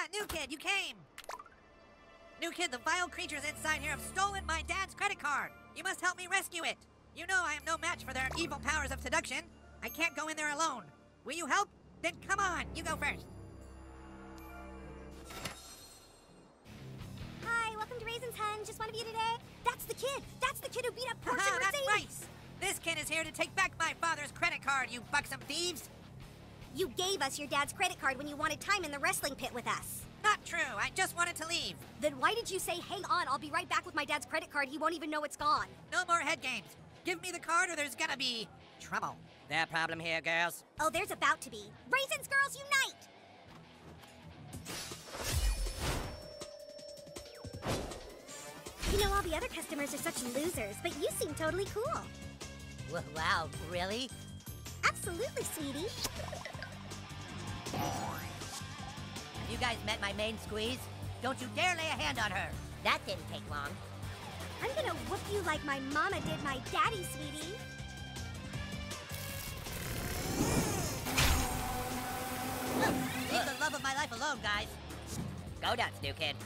New Kid, you came! New Kid, the vile creatures inside here have stolen my dad's credit card. You must help me rescue it. You know I am no match for their evil powers of seduction. I can't go in there alone. Will you help? Then come on, you go first. Hi, welcome to Raisin's, hun. Just one of you today? That's the kid! That's the kid who beat up Portia That's Mercedes! right! This kid is here to take back my father's credit card, you buxom thieves! You gave us your dad's credit card when you wanted time in the wrestling pit with us. Not true, I just wanted to leave. Then why did you say, hang on, I'll be right back with my dad's credit card, he won't even know it's gone? No more head games. Give me the card or there's gonna be trouble. That problem here, girls? Oh, there's about to be. Raisins Girls Unite! You know, all the other customers are such losers, but you seem totally cool. Wow, really? Absolutely, sweetie. You guys met my main squeeze? Don't you dare lay a hand on her. That didn't take long. I'm gonna whoop you like my mama did my daddy, sweetie. Leave the love of my life alone, guys. Go nuts, New Kid.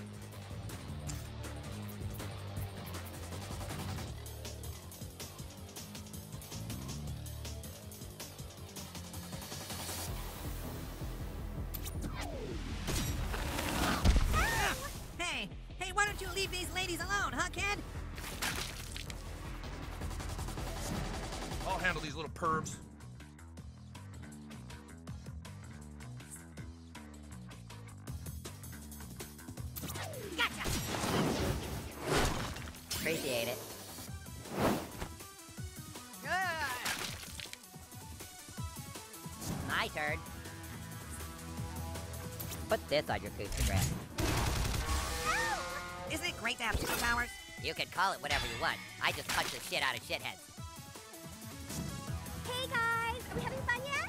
Hey, why don't you leave these ladies alone, huh, kid? I'll handle these little pervs. Gotcha! Appreciate it. My turn. Put this on your Instagram. Isn't it great to have superpowers? You can call it whatever you want. I just punch the shit out of shitheads. Hey guys, are we having fun yet?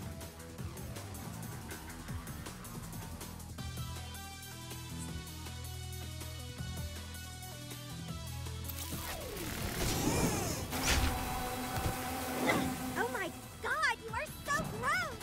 Oh my god, you are so gross!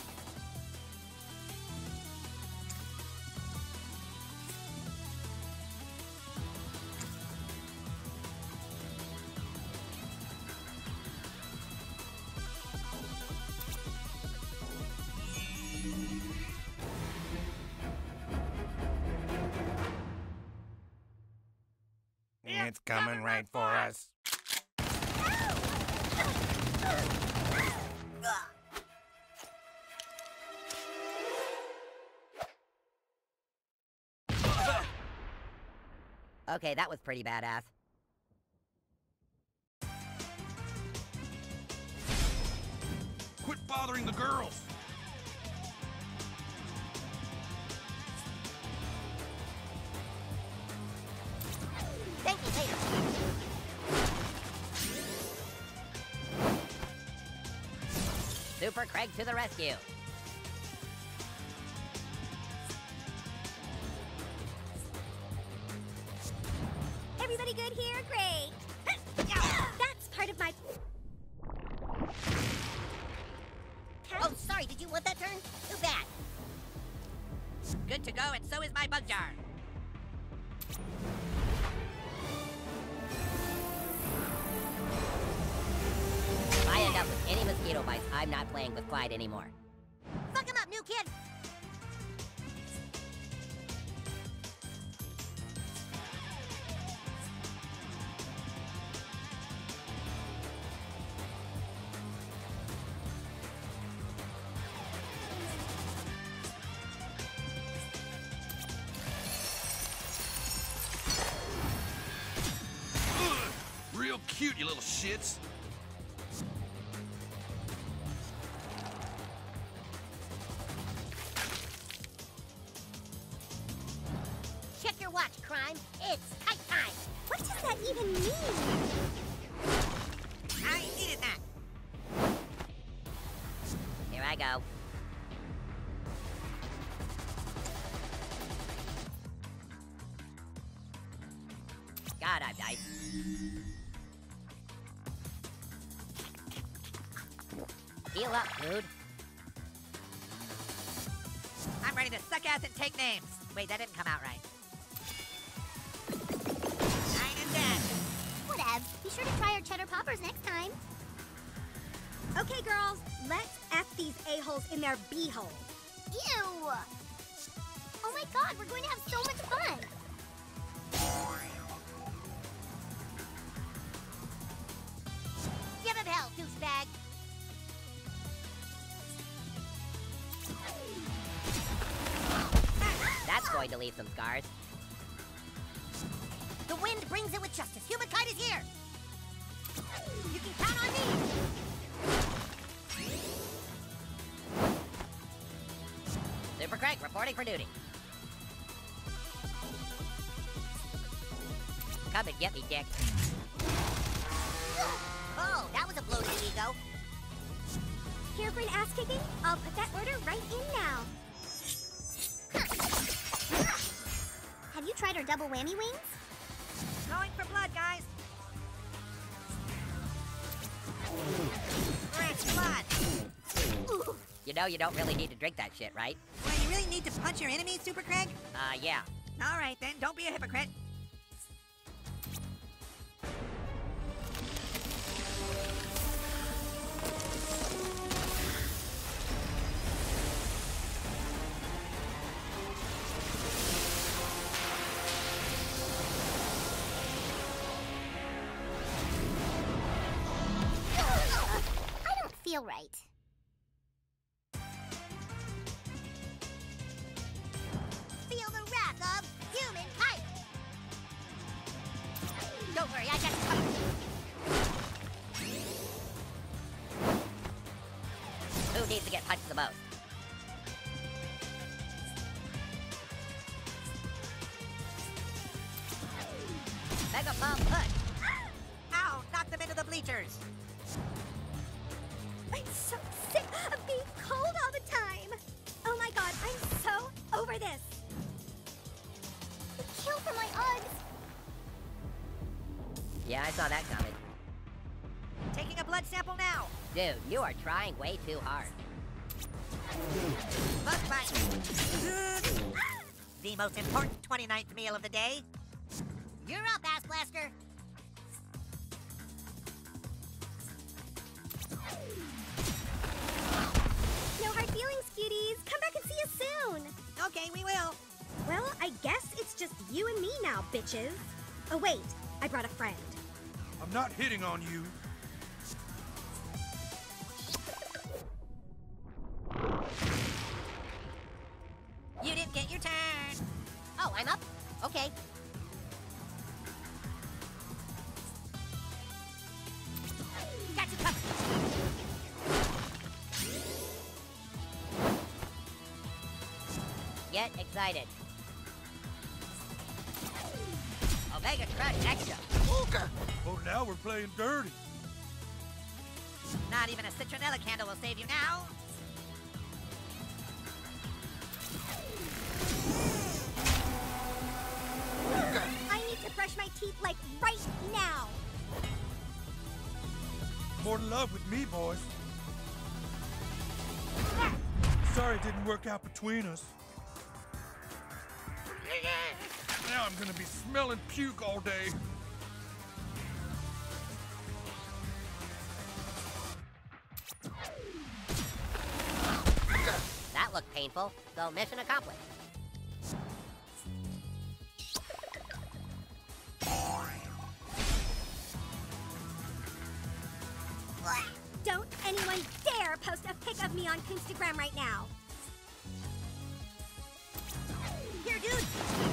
It's coming right for us. Okay, that was pretty badass. Quit bothering the girls! Thank you later. Super Craig to the rescue. Everybody good here? Great! That's part of my... Oh, sorry, did you want that turn? Too bad. Good to go, and so is my bug jar. If I end up with any mosquito bites, I'm not playing with Clyde anymore. Fuck him up, New Kid! Real cute, you little shits. Check your watch, Crime. It's tight time. What does that even mean? I needed that. Here I go. God, I'm nice. Heal up, dude. I'm ready to suck ass and take names. Wait, that didn't come out right. 9 and 10. Whatever. Be sure to try our cheddar poppers next time. Okay, girls. Let's F these a-holes in their b-holes. Ew! Oh my god, we're going to have so much fun! Give him hell, douchebag. That's going to leave some scars. The wind brings it with justice. Humankind is here. You can count on me. Super Craig reporting for duty. Come and get me, Dick. Oh, that was a blow to the ego. Here for an ass kicking? I'll put that order right in now. Have you tried our double whammy wings? Going for blood, guys. Rich blood. Ooh. You know you don't really need to drink that shit, right? Well, you really need to punch your enemies, Super Craig? Yeah. All right, then. Don't be a hypocrite. I don't feel right. Feel the wrath of humankind. Don't worry, I got you covered. Who needs to get punched the most? Mega Bomb Punch. Ow! Knock them into the bleachers. I'm so sick of being cold all the time. Oh my god, I'm so over this. The kill for my Uggs. Yeah, I saw that coming. Taking a blood sample now. Dude, you are trying way too hard. Bug bite. The most important 29th meal of the day. You're up, Ass Blaster. No hard feelings, cuties. Come back and see us soon. Okay, we will. Well, I guess it's just you and me now, bitches. Oh wait, I brought a friend. I'm not hitting on you. You didn't get your turn. Oh, I'm up? Okay. Got you covered. Get excited. Omega Crush Extra. Okay. Oh, now we're playing dirty. Not even a citronella candle will save you now. I need to brush my teeth like right now. More love with me, boys. Sorry it didn't work out between us. Now I'm gonna be smelling puke all day. That looked painful, so mission accomplished. Don't anyone dare post a pic of me on Instagram right now. Here, dude!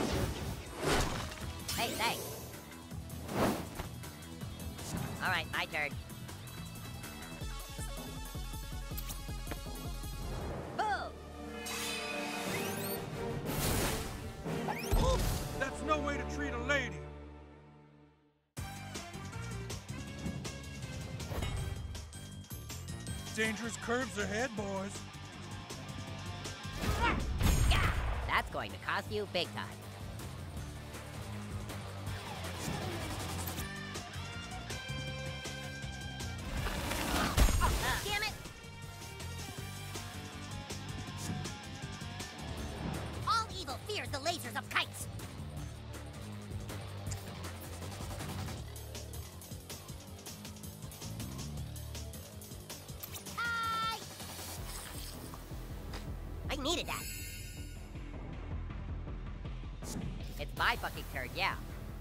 Hey, thanks. All right, my turn. Boom! Oops, that's no way to treat a lady. Dangerous curves ahead, boys. Yeah! That's going to cost you big time. Damn it! All evil fears the lasers of kites. Hi! I needed that. It's my fucking turn, yeah.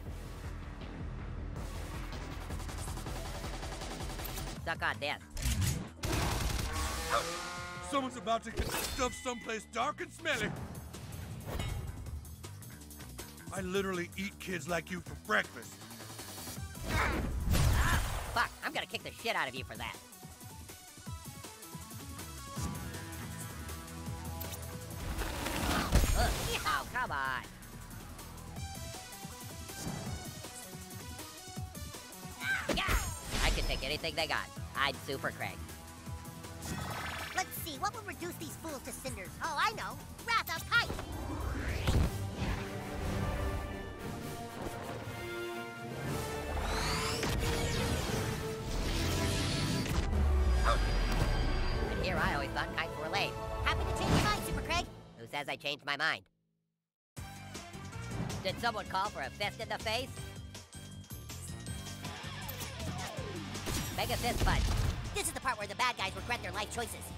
Suck on this. Someone's about to get stuffed someplace dark and smelly. I literally eat kids like you for breakfast. Fuck, I'm gonna kick the shit out of you for that. Oh, come on. Yeah! I can take anything they got. I'm Super Craig. Let's see, what will reduce these fools to cinders? Oh, I know. Wrath of Kite! And here I always thought kites were lame. Happy to change your mind, Super Craig. Who says I changed my mind? Did someone call for a fist in the face? Mega fist punch. This is the part where the bad guys regret their life choices.